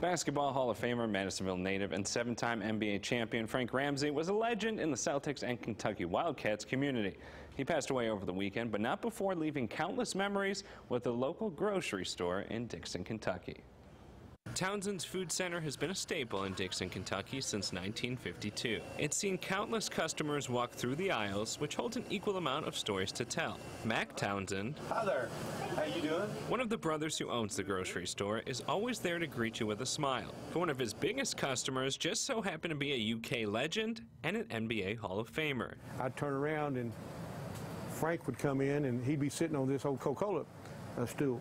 Basketball Hall of Famer, Madisonville native, and 7-time NBA champion Frank Ramsey was a legend in the Celtics and Kentucky Wildcats community. He passed away over the weekend, but not before leaving countless memories with the local grocery store in Dixon, Kentucky. Townsends Food Center has been a staple in Dixon, Kentucky since 1952. It's seen countless customers walk through the aisles, which holds an equal amount of stories to tell. Mac Townsend, hi there, how you doing? One of the brothers who owns the grocery store, is always there to greet you with a smile. But one of his biggest customers just so happened to be a UK legend and an NBA Hall of Famer. I'd turn around and Frank would come in and he'd be sitting on this old Coca-Cola stool.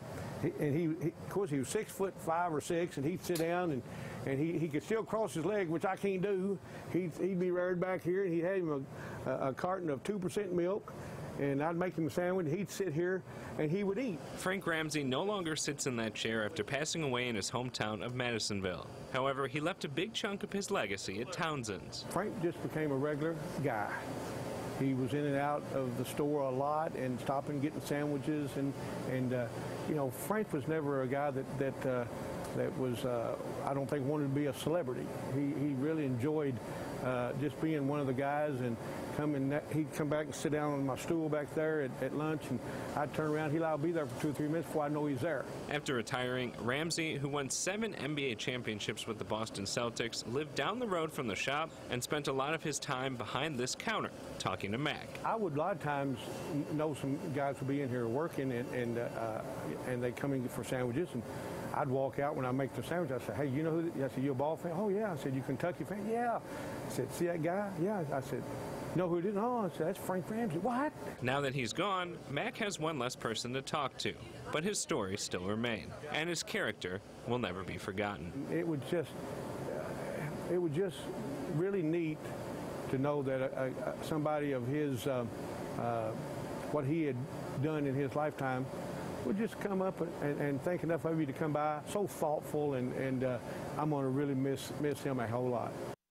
Of course, he was 6'5" or 6", and he'd sit down and he could still cross his leg, which I can't do. He'd be right back here, and he'd have him a carton of 2% milk, and I'd make him a sandwich. He'd sit here and he would eat. Frank Ramsey no longer sits in that chair after passing away in his hometown of Madisonville. However, he left a big chunk of his legacy at Townsend's. Frank just became a regular guy. He was in and out of the store a lot and stopping, getting sandwiches, and you know, Frank was never a guy that was, I don't think, wanted to be a celebrity. He really enjoyed just being one of the guys, and he'd come back and sit down on my stool back there at lunch, and I'd turn around. He'd be there for 2 or 3 minutes before I know he's there. After retiring, Ramsey, who won 7 NBA championships with the Boston Celtics, lived down the road from the shop and spent a lot of his time behind this counter talking to Mac. I would a lot of times know some guys would be in here working, and they come in for sandwiches, and I'd walk out when I make the sandwich. I said, "Hey, you know who?" I said, "You a ball fan?" "Oh yeah." I said, "You Kentucky fan?" "Yeah." I said, "See that guy?" "Yeah." I said, "You know who it is?" "Oh." I said, "That's Frank Ramsey." "What?" Now that he's gone, Mac has one less person to talk to, but his stories still remain, and his character will never be forgotten. It was just really neat to know that somebody of his, what he had done in his lifetime, would just come up and think enough of you to come by. So thoughtful, and I'm going to really miss him a whole lot.